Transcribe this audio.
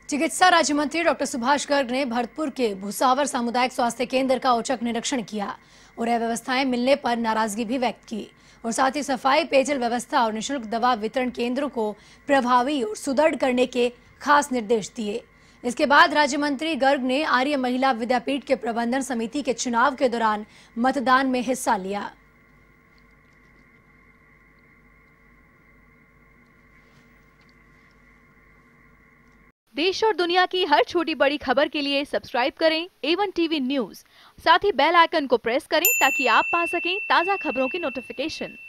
चिकित्सा राज्य मंत्री डॉक्टर सुभाष गर्ग ने भरतपुर के भुसावर सामुदायिक स्वास्थ्य केंद्र का औचक निरीक्षण किया और अव्यवस्थाएं मिलने पर नाराजगी भी व्यक्त की और साथ ही सफाई, पेयजल व्यवस्था और निःशुल्क दवा वितरण केंद्रों को प्रभावी और सुदृढ़ करने के खास निर्देश दिए। इसके बाद राज्य मंत्री गर्ग ने आर्य महिला विद्यापीठ के प्रबंधन समिति के चुनाव के दौरान मतदान में हिस्सा लिया। देश और दुनिया की हर छोटी बड़ी खबर के लिए सब्सक्राइब करें A1 टीवी न्यूज़। साथ ही बेल आइकन को प्रेस करें ताकि आप पा सकें ताज़ा खबरों की नोटिफिकेशन।